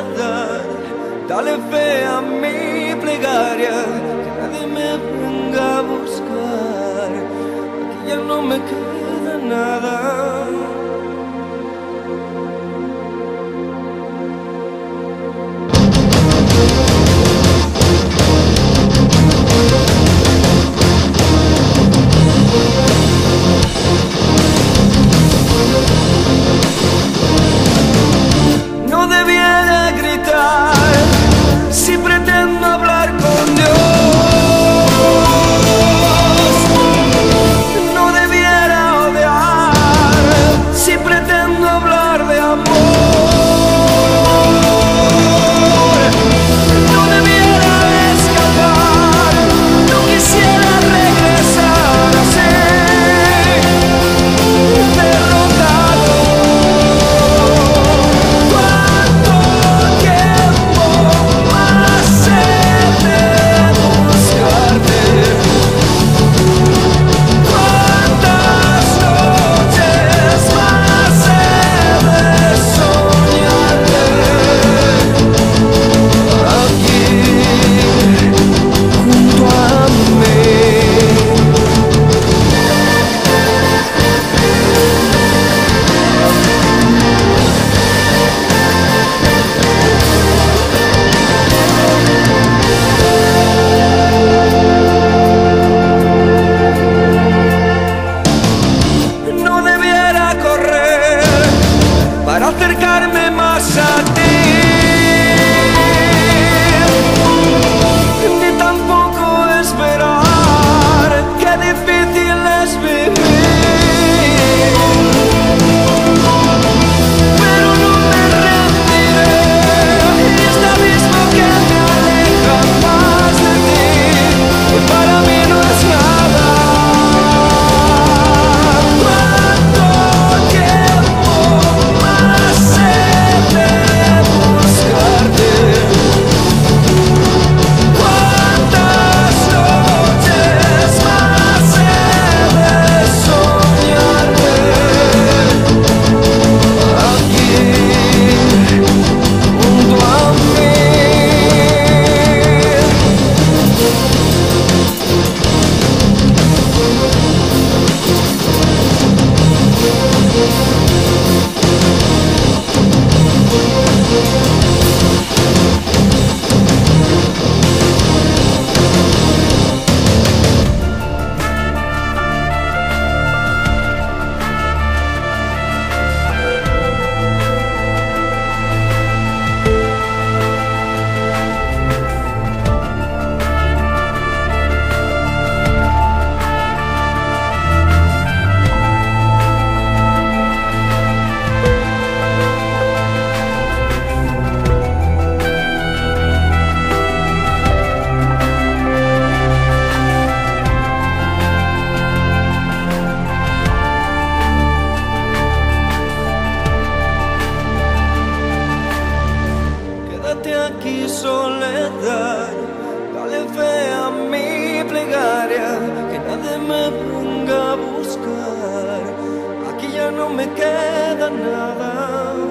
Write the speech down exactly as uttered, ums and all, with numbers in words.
soledad, dale fe a mi plegaria, que nadie me venga a buscar, aquí ya no me queda nada. No debiera gritar si pretendo hablar con Dios. No debiera odiar si pretendo hablar de amor. No debiera escapar, no quisiera regresar así, derrotado. Para acercarme más a ti, ni tampoco esperar, qué difícil es vivir, pero no me rendiré, y este abismo que me aleja más de ti, que para mí no es nada. Aquí soledad, dale fe a mi plegaria, que nadie me venga a buscar, aquí ya no me queda nada.